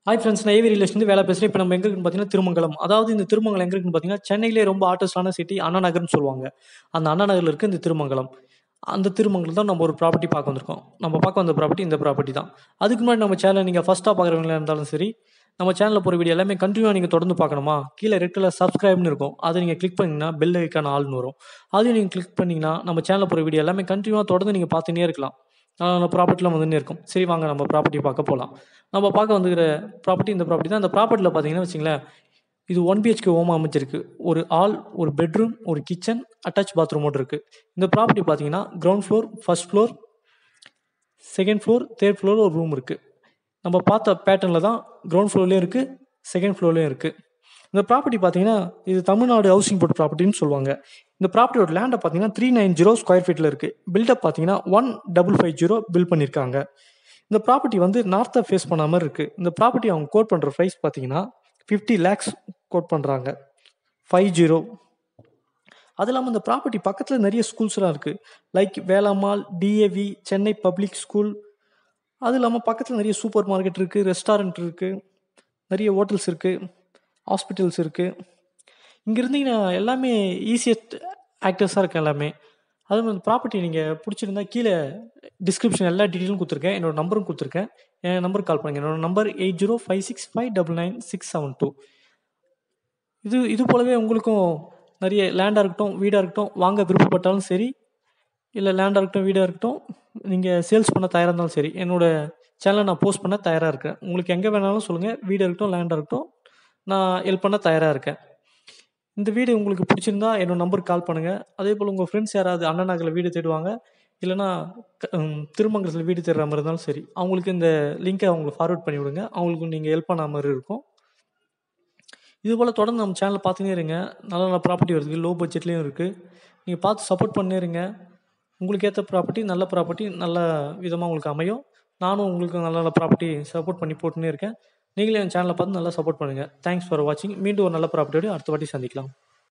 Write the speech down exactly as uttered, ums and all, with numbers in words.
Hi friends, நான் AV ரியலேஷன் வேலை பேசுகிறேன். இப்போ நம்ம எங்கே இருக்குன்னு பார்த்தீங்கன்னா திருமங்கலம். அதாவது இந்த திருமங்கலம் எங்கே இருக்குன்னு பார்த்தீங்கன்னா சென்னையிலே ரொம்ப ஆர்டஸ்டான சிட்டி அண்ணா நகர்னு சொல்லுவாங்க. அந்த அண்ணா நகரில் இருக்க இந்த திருமங்கலம். அந்த திருமங்கலம் தான் நம்ம ஒரு ப்ராப்பர்ட்டி பார்க்க வந்திருக்கோம். நம்ம பார்க்க வந்த ப்ராப்பர்ட்டி இந்த ப்ராப்பர்ட்டி தான். அதுக்கு முன்னாடி நம்ம சேனலை நீங்கள் ஃபஸ்ட்டாக பார்க்குறவங்களா இருந்தாலும் சரி, நம்ம சேனலில் போகிற வீடியோ எல்லாமே கண்டினியூவாக நீங்கள் தொடர்ந்து பார்க்கணுமா, கீழே ரெட் கலர் சப்ஸ்கிரைப்னு இருக்கும். அதை நீங்கள் கிளிக் பண்ணிங்கன்னா பெல் ஐக்கான ஆள்னு வரும். அதையும் நீங்கள் கிளிக் பண்ணிங்கன்னா நம்ம சேனலில் போகிற வீடியோ எல்லாமே கண்டினியூவாக தொடர்ந்து நீங்கள் பார்த்துன்னே இருக்கலாம். நம்ம ப்ராப்பர்ட்டிலாம் வந்துன்னே இருக்கும். சரி, வாங்க நம்ம ப்ராப்பர்ட்டி பார்க்க போகலாம். நம்ம பார்க்க வந்துக்கிற ப்ராப்பர்ட்டி இந்த ப்ராப்பர்ட்டி தான். இந்த ப்ராப்பர்ட்டியில் பார்த்தீங்கன்னா வச்சுங்களேன், இது ஒன் பிஹெச்கே ஹோமாக அமைச்சிருக்கு. ஒரு ஹால், ஒரு பெட்ரூம், ஒரு கிச்சன், அட்டாச் பாத்ரூமோடு இருக்குது. இந்த ப்ராப்பர்ட்டி பார்த்தீங்கன்னா ground floor, first floor, second floor, third floor ஒரு ரூம் இருக்குது. நம்ம பார்த்த பேட்டர்னில் தான் கிரவுண்ட் ஃப்ளோர்லேயும் இருக்குது, செகண்ட் ஃப்ளோர்லேயும் இருக்குது. இந்த ப்ராப்பர்ட்டி பார்த்தீங்கன்னா இது தமிழ்நாடு ஹவுசிங் போர்ட் ப்ராப்பர்ட்டின்னு சொல்லுவாங்க. இந்த ப்ராப்பர்ட்டியோட லேண்டை பார்த்தீங்கன்னா த்ரீ நைன் ஜீரோ ஸ்கொயர் ஃபீட்டில் இருக்குது. பில்டப் பார்த்தீங்கன்னா one double five zero build பண்ணியிருக்காங்க. இந்த ப்ராப்பர்ட்டி வந்து நார்த்தை ஃபேஸ் பண்ண மாதிரி இருக்குது. இந்த ப்ராப்பர்ட்டி அவங்க கோட் பண்ணுற ப்ரைஸ் பார்த்தீங்கன்னா ஃபிஃப்டி லேக்ஸ் கோட் பண்ணுறாங்க. Five zero. அது இல்லாமல் இந்த ப்ராப்பர்ட்டி பக்கத்தில் நிறைய ஸ்கூல்ஸ்லாம் இருக்குது. Like Velammal, DAV, Chennai public school. அது இல்லாமல் பக்கத்தில் நிறைய சூப்பர் மார்க்கெட் இருக்குது, ரெஸ்டாரண்ட் இருக்குது, நிறைய ஹோட்டல்ஸ் இருக்குது, ஹாஸ்பிட்டல்ஸ் இருக்குது. இங்கே இருந்தீங்கன்னா எல்லாமே ஈஸியஸ்ட் ஆக்டர்ஸாக இருக்குது எல்லாமே. அதுவும் இந்த ப்ராப்பர்ட்டி நீங்கள் பிடிச்சிருந்தா கீழே டிஸ்கிரிப்ஷன் எல்லா டீட்டெயிலும் கொடுத்துருக்கேன். என்னோட நம்பரும் கொடுத்துருக்கேன். என் நம்பருக்கு கால் பண்ணுங்கள். என்னோட number eight zero five six five double nine six seven two. இது இது போலவே உங்களுக்கும் நிறைய லேண்டாக இருக்கட்டும், வீடாக இருக்கட்டும், வாங்க விருப்பப்பட்டாலும் சரி, இல்லை லேண்டாக இருக்கட்டும், வீடாக இருக்கட்டும், நீங்கள் சேல்ஸ் பண்ண தயாராக இருந்தாலும் சரி, என்னோடய சேனலை நான் போஸ்ட் பண்ண தயாராக இருக்கேன். உங்களுக்கு எங்கே வேணாலும் சொல்லுங்கள், வீடாக இருக்கட்டும், லேண்டாக இருக்கட்டும், நான் ஹெல்ப் பண்ண தயாராக இருக்கேன். இந்த வீடு உங்களுக்கு பிடிச்சிருந்தா என்னோட நம்பருக்கு கால் பண்ணுங்கள். அதே போல் உங்கள் ஃப்ரெண்ட்ஸ் யாராவது அண்ணா நகரில் வீடு தேடுவாங்க, இல்லைனா திருமங்கலத்தில் வீடு தேடுற மாதிரி இருந்தாலும் சரி, அவங்களுக்கு இந்த லிங்க்கை அவங்களுக்கு ஃபார்வர்ட் பண்ணி விடுங்க. அவங்களுக்கு நீங்கள் ஹெல்ப் பண்ண மாதிரி இருக்கும். இது போல் தொடர்ந்து நம்ம சேனலை பார்த்துனே இருங்க. நல்ல நல்ல ப்ராப்பர்ட்டி வருது, லோ பட்ஜெட்லேயும் இருக்குது. நீங்கள் பார்த்து சப்போர்ட் பண்ணே இருங்க. உங்களுக்கு ஏற்ற ப்ராப்பர்ட்டி, நல்ல ப்ராப்பர்ட்டி, நல்ல விதமாக உங்களுக்கு அமையும். நானும் உங்களுக்கு நல்ல நல்ல ப்ராப்பர்ட்டி சப்போர்ட் பண்ணி போட்டுன்னே இருக்கேன். நீங்களே என் சேனலை பார்த்து நல்லா சப்போர்ட் பண்ணுங்கள். தேங்க்ஸ் ஃபார் வாட்சிங். மீண்டும் ஒரு நல்ல ப்ராப்பர்ட்டியோடு அடுத்த வாட்டி சந்திக்கலாம்.